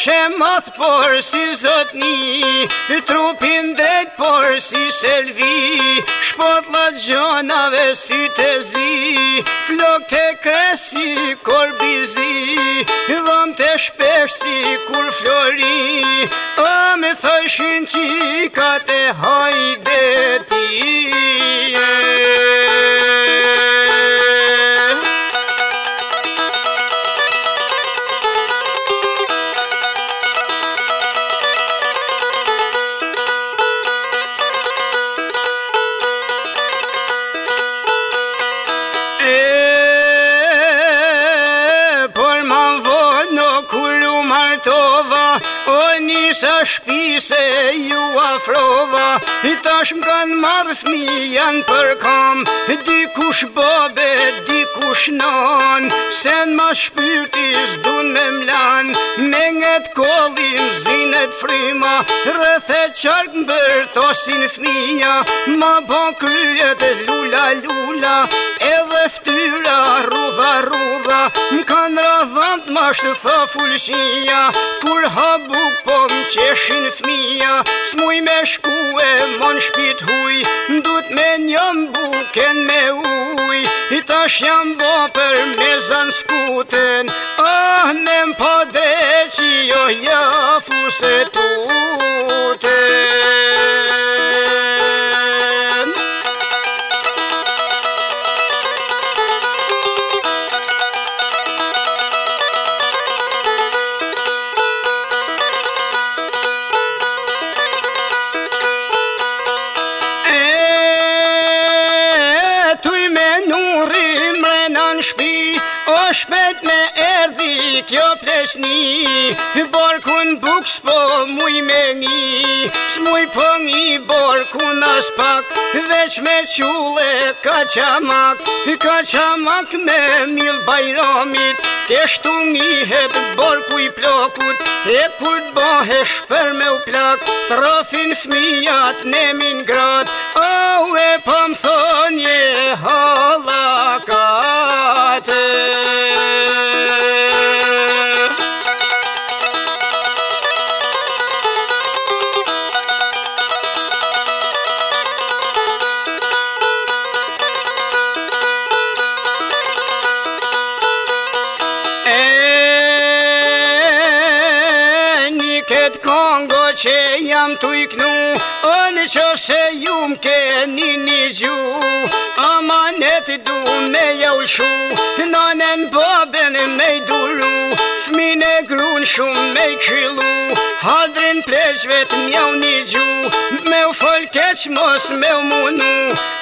shemath por si zotni, trupin drejt por si selvi, shpotlat gjonave si të zi, flok të kresi korbizi, dhom të shpesh si kur flori, a me thëshin qikat e hajde ti. O nisa shpise ju afrova, tash m'kan marrë fmijan për kam, dikush babe, dikush nan, sen ma shpyrtis dun me mlan, me nget kollin zinet frima, rëthet qark mbërtosin fmija, ma bon kryet lula lula, edhe ftyra rudha rudha, m'kan radhant ma shtëtha fulshia, kur habuk po m'qeshin fmija, s'muj me shku e mon shpit huj, ndut me njëm buken me uj, i tash jam bo për mezan skuten, ah me m'pa dreqi jo jafu se tuten. O shpet me erdi kjo plesni, barkun buk s'po muj me nji, s'muj po nji barkun as pak, veç me qulle kaçamak me mil bajramit, keshtu njihet barku i plakut, e kur t'bahe shper me u plak, trafin fmijat nemin grat, au e pa m'thonje halakate. Kongo që jam t'u iknu, o në qofë se ju m'keni një gju, amanet du me jaulshu, nanen baben me i duru, fmin e grun shumë me i këshilu, hadrin pleqve t'mjau një gju, me u fol keq mos me u munu,